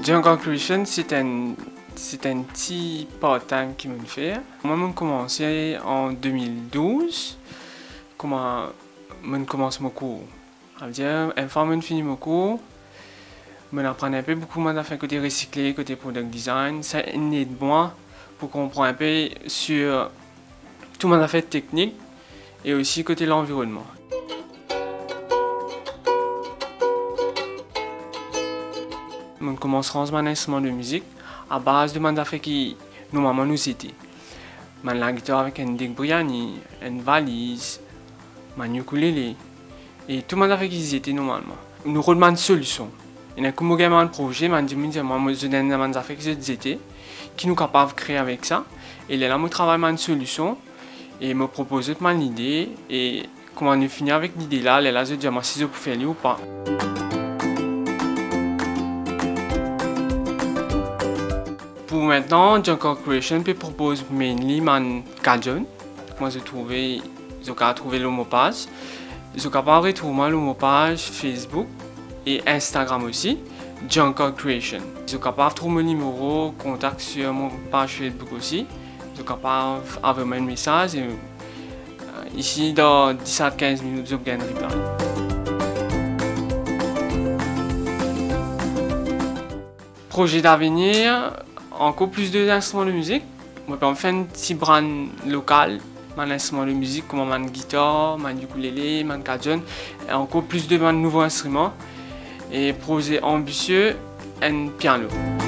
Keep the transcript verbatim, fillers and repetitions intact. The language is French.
Jungle Creation, c'est un, c'est un petit part-time qui me fait. Moi, j'ai commencé en deux mille douze. Comment je commence mon cours. Ça veut dire, une fois que je finis mon cours, je apprends un peu beaucoup de faire côté recyclé, côté product design. Ça aide moi pour comprendre un peu sur tout mon affaire technique et aussi côté l'environnement. Je commence à rendre mon instrument de musique à base de mon affaire qui normalement nous était. Je la guitare avec un deck Briani, une valise, mon ukulélé et tout mon affaire qui était normalement. Nous redemandons une solution. Il y a comme un projet, je dis que moi je donne des affaires qui étaient qui nous capables de créer avec ça. Et là, je travaille une solution et me propose une idée et comment on finit avec l'idée là, là je dis si je peux faire ou pas. Pour maintenant, Jungle Creation peut proposer mainly mon Cajun. Moi, j'ai trouvé, j'ai trouvé le mot page. J'ai capable de retrouver le mot page Facebook et Instagram aussi, Jungle Creation. J'ai capable de trouver mon numéro, contact sur mon page Facebook aussi. J'ai capable d'envoyer un message et euh, ici dans dix à quinze minutes, je gagne reply. Projet d'avenir. Encore plus d'instruments de musique. Moi, je fais un petit brand local, mon instrument de musique comme ma guitare, mon ukulélé, mon cajun, et encore plus de nouveaux instruments. Et projet ambitieux, un piano.